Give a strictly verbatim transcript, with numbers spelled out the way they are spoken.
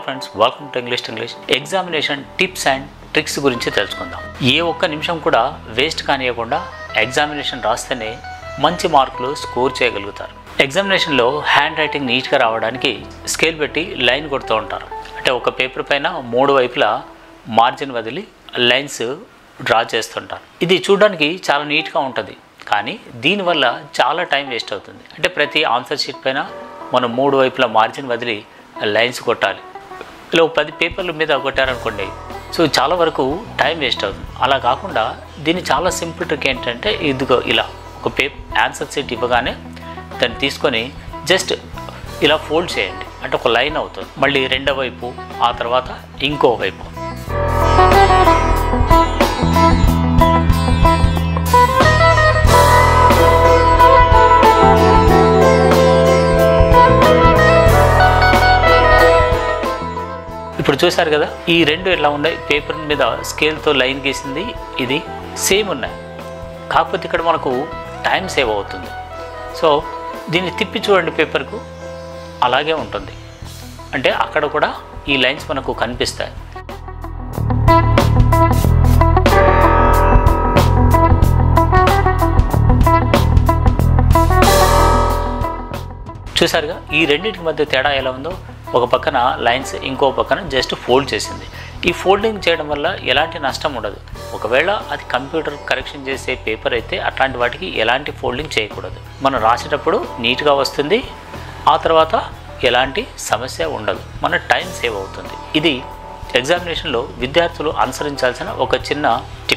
Hello friends, welcome to English English examination tips and tricks గురించి తెలుసుకుందాం. ఏ ఒక్క నిమిషం కూడా వేస్ట్ కానియకుండా ఎగ్జామినేషన్ రాస్తేనే మంచి మార్కులు స్కోర్ చేయగలుగుతారు. ఎగ్జామినేషన్లో హ్యాండ్ రైటింగ్ నీట్గా రావడానికి స్కేల్ పెట్టి లైన్ కొడుతూ ఉంటారు. అంటే ఒక పేపర్ పైన మూడు వైపులా మార్జిన్ వదిలి లైన్స్ డ్రా చేస్తుంటారు. ఇది చూడడానికి చాలా నీట్గా ఉంటుంది, కానీ దీనివల్ల చాలా టైం వేస్ట్ అవుతుంది. అంటే ప్రతి ఆన్సర్ షీట్ పైన మనం మూడు వైపులా మార్జిన్ వదిలి లైన్స్ కొట్టాలి. ఇలా పది పేపర్ల మీద కొట్టారనుకోండి, సో చాలా వరకు టైం వేస్ట్ అవుతుంది. అలా కాకుండా దీన్ని చాలా సింపుల్ ట్రిక్ ఏంటంటే, ఇదిగో ఇలా ఒక పేపర్ ఆన్సర్ షీట్ ఇవ్వగానే దాన్ని తీసుకొని జస్ట్ ఇలా ఫోల్డ్ చేయండి. అంటే ఒక లైన్ అవుతుంది. మళ్ళీ రెండో వైపు, ఆ తర్వాత ఇంకో వైపు. ఇప్పుడు చూసారు కదా, ఈ రెండు ఎలా ఉన్నాయి, పేపర్ మీద స్కేల్తో లైన్ గీసింది ఇది సేమ్ ఉన్నాయి. కాకపోతే ఇక్కడ మనకు టైం సేవ్ అవుతుంది. సో దీన్ని తిప్పి చూడండి, పేపర్కు అలాగే ఉంటుంది. అంటే అక్కడ కూడా ఈ లైన్స్ మనకు కనిపిస్తాయి. చూసారుగా, ఈ రెండింటికి మధ్య తేడా ఎలా ఉందో. ఒక పక్కన లైన్స్, ఇంకో పక్కన జస్ట్ ఫోల్డ్ చేసింది. ఈ ఫోల్డింగ్ చేయడం వల్ల ఎలాంటి నష్టం ఉండదు. ఒకవేళ అది కంప్యూటర్ కరెక్షన్ చేసే పేపర్ అయితే అట్లాంటి వాటికి ఎలాంటి ఫోల్డింగ్ చేయకూడదు. మనం రాసేటప్పుడు నీట్గా వస్తుంది, ఆ తర్వాత ఎలాంటి సమస్య ఉండదు, మన టైం సేవ్ అవుతుంది. ఇది ఎగ్జామినేషన్లో విద్యార్థులు అనుసరించాల్సిన ఒక చిన్న టిప్.